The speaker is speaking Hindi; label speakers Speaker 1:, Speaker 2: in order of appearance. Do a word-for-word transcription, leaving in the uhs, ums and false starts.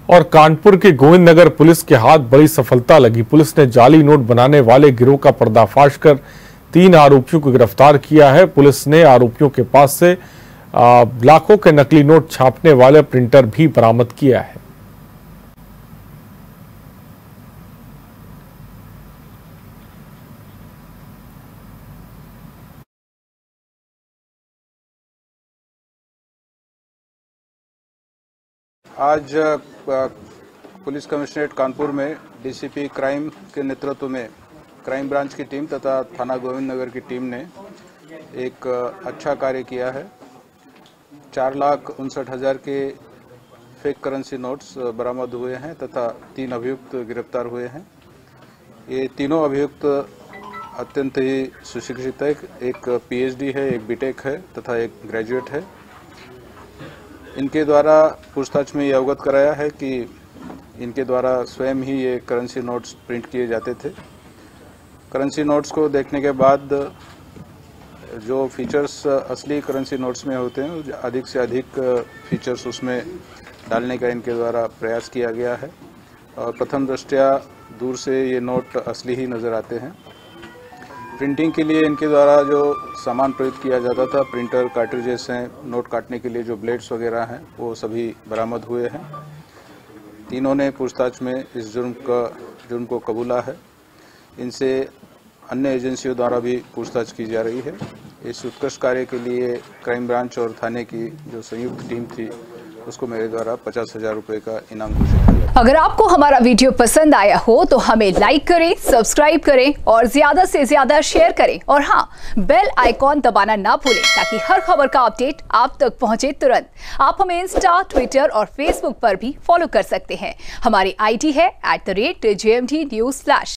Speaker 1: और कानपुर के गोविंद नगर पुलिस के हाथ बड़ी सफलता लगी। पुलिस ने जाली नोट बनाने वाले गिरोह का पर्दाफाश कर तीन आरोपियों को गिरफ्तार किया है। पुलिस ने आरोपियों के पास से आ, लाखों के नकली नोट छापने वाले प्रिंटर भी बरामद किया है।
Speaker 2: आज पुलिस कमिश्नरेट कानपुर में डीसीपी क्राइम के नेतृत्व में क्राइम ब्रांच की टीम तथा थाना गोविंद नगर की टीम ने एक अच्छा कार्य किया है। चार लाख उनसठ हजार के फेक करेंसी नोट्स बरामद हुए हैं तथा तीन अभियुक्त गिरफ्तार हुए हैं। ये तीनों अभियुक्त अत्यंत ही सुशिक्षित है। एक पीएचडी है, एक बीटेक है तथा एक ग्रेजुएट है। इनके द्वारा पूछताछ में ये अवगत कराया है कि इनके द्वारा स्वयं ही ये करेंसी नोट्स प्रिंट किए जाते थे। करेंसी नोट्स को देखने के बाद जो फीचर्स असली करेंसी नोट्स में होते हैं, अधिक से अधिक फीचर्स उसमें डालने का इनके द्वारा प्रयास किया गया है और प्रथम दृष्टया दूर से ये नोट असली ही नज़र आते हैं। प्रिंटिंग के लिए इनके द्वारा जो सामान प्रयुक्त किया जाता था, प्रिंटर, कार्ट्रिजेस हैं, नोट काटने के लिए जो ब्लेड्स वगैरह हैं, वो सभी बरामद हुए हैं। तीनों ने पूछताछ में इस जुर्म का जुर्म को कबूला है। इनसे अन्य एजेंसियों द्वारा भी पूछताछ की जा रही है। इस उत्कृष्ट कार्य के लिए क्राइम ब्रांच और थाने की जो संयुक्त टीम थी, उसको मेरे द्वारा पचास हजार रुपये का इनाम घोषित किया।
Speaker 3: अगर आपको हमारा वीडियो पसंद आया हो तो हमें लाइक करें, सब्सक्राइब करें और ज्यादा से ज्यादा शेयर करें और हाँ, बेल आइकॉन दबाना ना भूलें ताकि हर खबर का अपडेट आप तक पहुंचे तुरंत। आप हमें इंस्टा, ट्विटर और फेसबुक पर भी फॉलो कर सकते हैं। हमारी आईडी है at the rate J M D news flash.